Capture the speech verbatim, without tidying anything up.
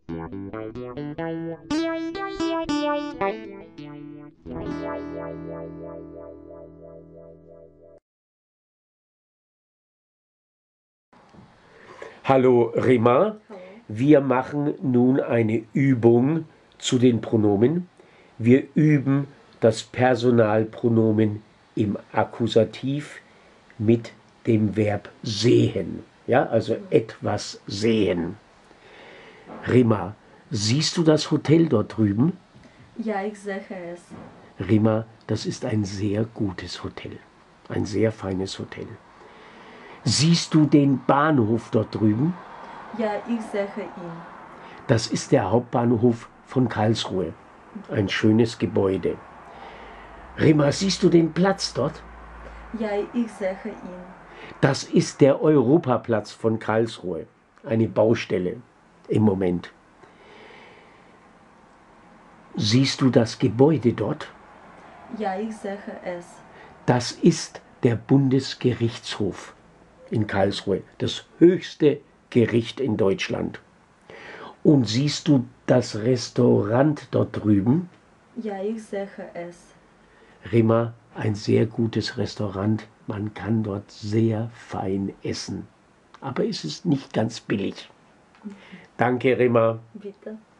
Hallo Rima, Hallo. wir machen nun eine Übung zu den Pronomen. Wir üben das Personalpronomen im Akkusativ mit dem Verb sehen. Ja, also etwas sehen. Rima, siehst du das Hotel dort drüben? Ja, ich sehe es. Rima, das ist ein sehr gutes Hotel. Ein sehr feines Hotel. Siehst du den Bahnhof dort drüben? Ja, ich sehe ihn. Das ist der Hauptbahnhof von Karlsruhe. Ein schönes Gebäude. Rima, siehst du den Platz dort? Ja, ich sehe ihn. Das ist der Europaplatz von Karlsruhe. Eine Baustelle im Moment. Siehst du das Gebäude dort? Ja, ich sehe es. Das ist der Bundesgerichtshof in Karlsruhe, das höchste Gericht in Deutschland. Und siehst du das Restaurant dort drüben? Ja, ich sehe es. Rima, ein sehr gutes Restaurant. Man kann dort sehr fein essen. Aber es ist nicht ganz billig. Danke, Rima. Bitte.